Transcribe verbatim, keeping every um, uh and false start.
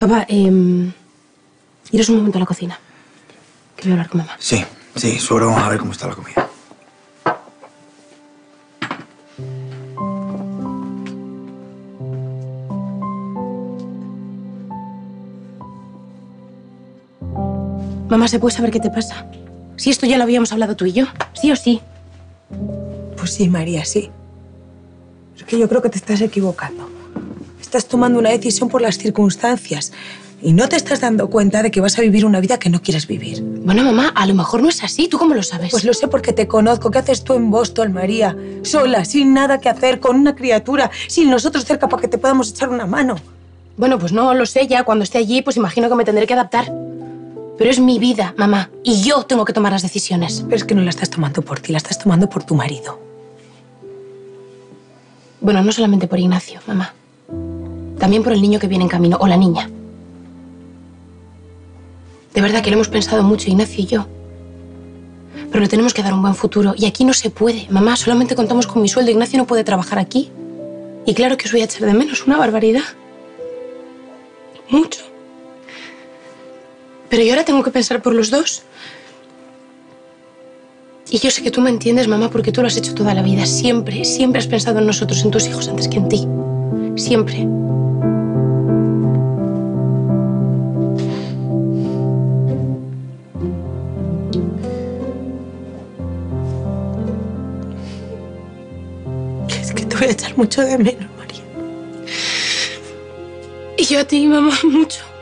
Papá, eh, iros un momento a la cocina, que voy a hablar con mamá. Sí, sí, suegro, vamos a ver cómo está la comida. Mamá, ¿se puede saber qué te pasa? Si esto ya lo habíamos hablado tú y yo, ¿sí o sí? Pues sí, María, sí. Es que yo creo que te estás equivocando. Estás tomando una decisión por las circunstancias y no te estás dando cuenta de que vas a vivir una vida que no quieres vivir. Bueno, mamá, a lo mejor no es así. ¿Tú cómo lo sabes? Pues lo sé porque te conozco. ¿Qué haces tú en Boston, María? Sola, sin nada que hacer, con una criatura, sin nosotros cerca para que te podamos echar una mano. Bueno, pues no lo sé ya. Cuando esté allí, pues imagino que me tendré que adaptar. Pero es mi vida, mamá, y yo tengo que tomar las decisiones. Pero es que no la estás tomando por ti, la estás tomando por tu marido. Bueno, no solamente por Ignacio, mamá. También por el niño que viene en camino, o la niña. De verdad que lo hemos pensado mucho, Ignacio y yo. Pero le tenemos que dar un buen futuro. Y aquí no se puede, mamá. Solamente contamos con mi sueldo. Ignacio no puede trabajar aquí. Y claro que os voy a echar de menos, una barbaridad. Mucho. Pero yo ahora tengo que pensar por los dos. Y yo sé que tú me entiendes, mamá, porque tú lo has hecho toda la vida. Siempre, siempre has pensado en nosotros, en tus hijos, antes que en ti. Siempre. Es que te voy a echar mucho de menos, María. Y yo a ti, mamá, mucho.